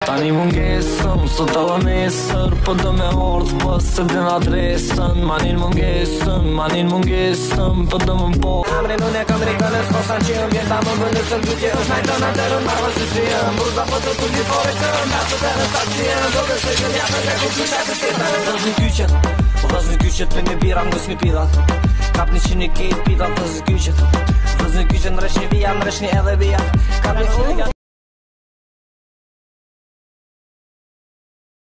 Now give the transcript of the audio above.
Tani mungesëm, sot edhe nesër Po do me ardh, po se din adresën Manin mungesëm, po do më po Amrin unë e kam rikëllës, kosan që jëm Vjeta më bëndër së t'gjutje është najtë në tërën Marë si që jëm, bruza po të tulli fore kërën Nasë të në sa që jëm, do kështë që njafë Në treku që të shqipë Vëzën kyqet, për një bira më gësë një pidat Kap një që një kejt pidat, vëzën kyqet Në resh një vija, në resh një edhe vija